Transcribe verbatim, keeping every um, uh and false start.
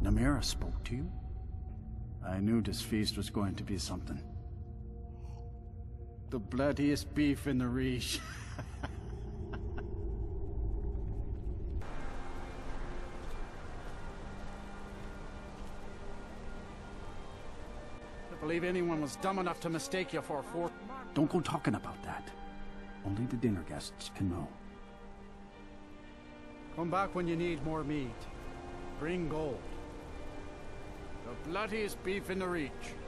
Namira spoke to you? I knew this feast was going to be something. The bloodiest beef in the Reach. I believe anyone was dumb enough to mistake you for a fort. Don't go talking about that. Only the dinner guests can know. Come back when you need more meat. Bring gold. The bloodiest beef in the Reach.